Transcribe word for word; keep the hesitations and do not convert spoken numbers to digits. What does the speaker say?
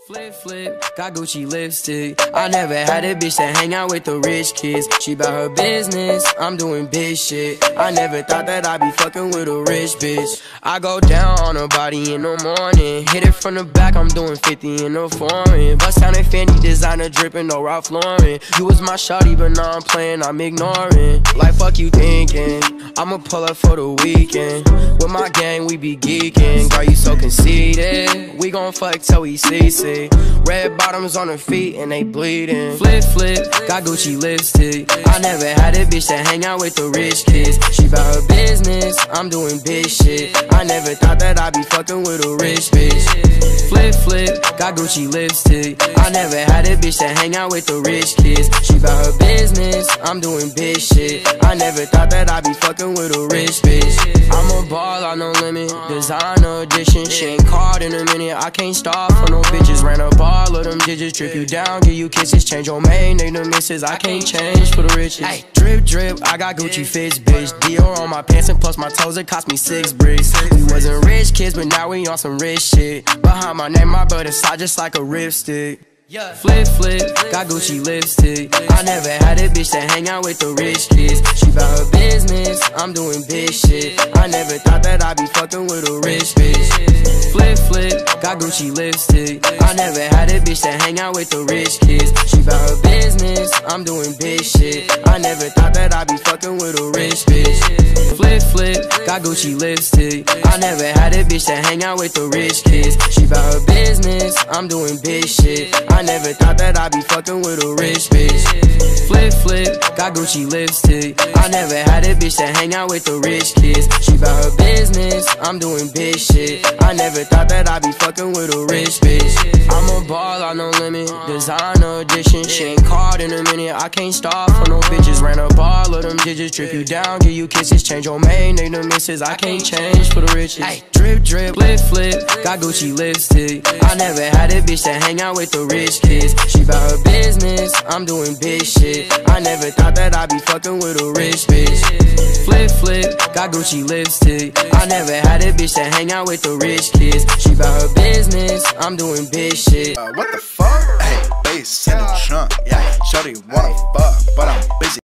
Flip, flip, got Gucci lipstick. I never had a bitch that hang out with the rich kids. She bout her business, I'm doing big shit. I never thought that I'd be fucking with a rich bitch. I go down on her body in the morning, hit it from the back, I'm doing fifty in the foreign. Bust down in Fendi, designer dripping, no Ralph Lauren. You was my shawty, but now I'm playing, I'm ignoring. Like fuck you thinking, I'ma pull up for the weekend. With my gang, we be geeking. Girl, you so conceited, we gon' fuck till we see see. Red bottoms on her feet and they bleeding. Flip, flip, got Gucci lipstick. I never had a bitch that hang out with the rich kids. She bout her business, I'm doing big shit. I never thought that I'd be fucking with a rich bitch. Flip, flip, got Gucci lipstick. I never had a bitch that hang out with the rich kids. She bout her business, I'm doing big shit. I never thought that I'd be fucking with a rich bitch. I'm a ball, I no limit, designer edition. She ain't called in a minute, I can't stop for no bitches. Ran up all of them digits, drip you down, give you kisses. Change your main name to misses, I can't change for the riches. Ay, drip, drip, I got Gucci fits, bitch. Dior on my pants and plus my toes, it cost me six bricks. We wasn't rich kids, but now we on some rich shit. Behind my name, my brother side just like a ripstick. Yeah. Flip, flip, got Gucci lipstick. I never had a bitch that hang out with the rich kids. She bout her business, I'm doing big shit. I never thought that I'd be fucking with a rich bitch. Flip, flip, got Gucci lipstick. I never had a bitch that hang out with the rich kids. She bout her business, I'm doing big shit. I never thought that I'd be fucking with a rich bitch. Flip, flip, got Gucci lipstick. I never had a bitch that hang out with the rich kids. She bout her business, I'm doing big shit. I never thought that I'd be fucking with a rich bitch. Flip, flip, got Gucci lipstick. I never had a bitch that hang out with the rich kids. She bout her business, I'm doing big shit. I never thought that I'd be fucking with a rich bitch. I'm a ball, I no limit, designer edition. She ain't called in a minute, I can't stop for no bitches. Ran up all of them digits, drip you down, give you kisses. Change your main name to misses, I can't change for the riches. Ay, drip, drip, flip, flip, got Gucci lipstick. I never had a bitch that hang out with the rich kids. She bout her business, I'm doing big shit. I never thought that I'd be fucking with a rich bitch. Flip, flip, got Gucci lipstick. I never had a bitch that hang out with the rich kids. She bout her business, I'm doing big shit. Uh, what the fuck? Hey, bass in the trunk, yeah. Shorty wanna fuck, but I'm busy.